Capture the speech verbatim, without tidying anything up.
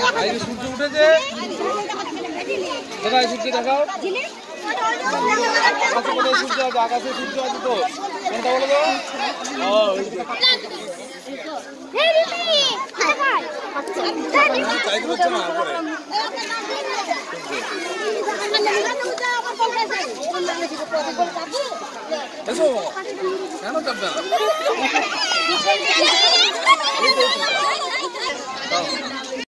আজকে সূর্য উঠেছে। কোথায় সূর্য দেখাও? আকাশে কোথায় সূর্য আছে? আকাশে সূর্য আছে তো, কোনটা বলো তো? কেন চাপবে না?